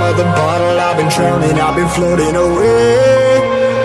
of the bottle, I've been drowning, I've been floating away.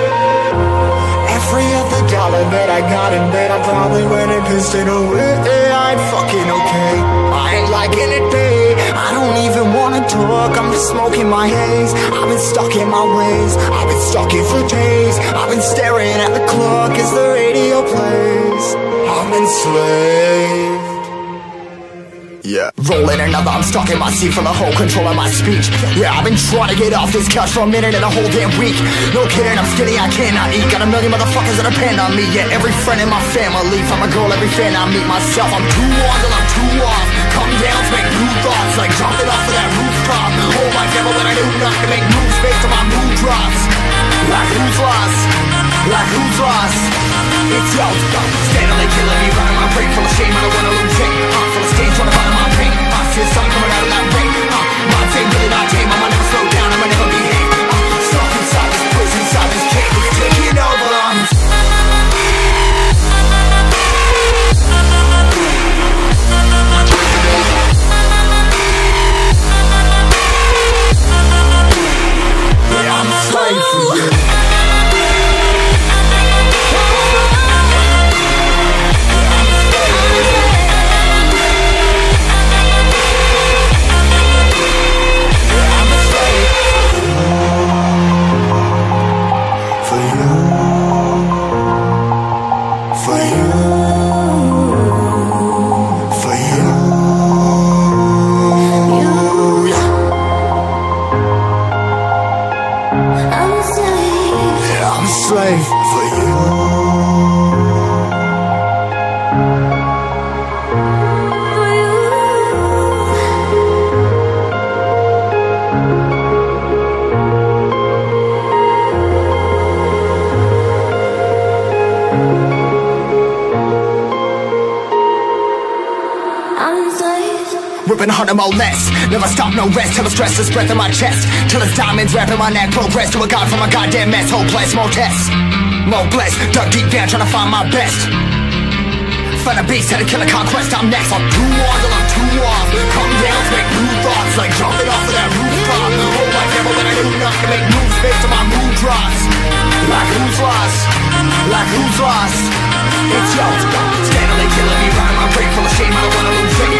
Every other dollar that I got in bed, I probably went and pissed it away. I ain't fucking okay, I ain't liking it, babe. I don't even wanna talk, I'm just smoking my haze. I've been stuck in my ways, I've been stuck in for days. I've been staring at the clock as the radio plays. I'm enslaved. Yeah, rolling another, I'm stuck in my seat for the whole control of my speech. Yeah, I've been trying to get off this couch for a minute and a whole damn week. No kidding, I'm skinny, I cannot eat. Got a million motherfuckers that depend on me. Yeah, every friend in my family, from a girl, every fan I meet myself. I'm too on till I'm too off. Come down to make new thoughts, like jumping off of that rooftop. Oh my devil, when I knew not to make moves based on my mood drops. Like who's lost? Like who's lost? It's yo, steadily killing me, running my brain full of shame. I don't wanna lose it. Full of stage, trying to find my pain. I see the sun coming out of that rain. My team really not tame. I'ma never slow down, I'ma never behave. Stuck inside this prison, inside this cage, it's taking over. Yeah, I'm a slave for you. Ripping harder, more less. Never stop, no rest. Till the stress is breath in my chest. Till it's diamonds wrapping my neck. Progress to a god from a goddamn mess. Hopeless, more tests, more blessed. Dug deep down trying to find my best. Find a beast, had to kill a conquest. I'm next. I'm too on till I'm too off. Come down to make new thoughts, like jumping off of that rooftop. Oh my devil, when I knew not to make moves based on my mood drops. Like who's lost? Like who's lost? It's yo, steadily killing me, running my brain full of shame. I don't wanna lose it.